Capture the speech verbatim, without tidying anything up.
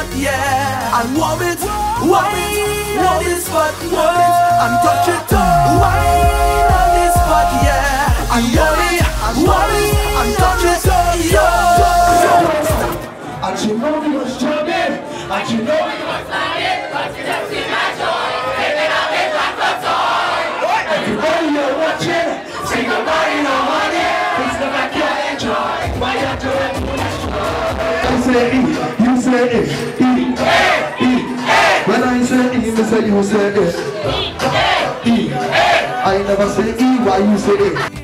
spot, yeah. And warm it, warm it on this spot, warm it and touch it. Wine on this spot, yeah. And warm it, warm it and touch it, yo. And you know we was jumping, and you know we was flying, but you just see my joy, living out in my toy. Everybody you're watching, sing your body no money, it's the back you enjoy. Why you doing you say E, you say E, E, E, E. When I say E, me say you say E, E, E. I never say E, why you say E?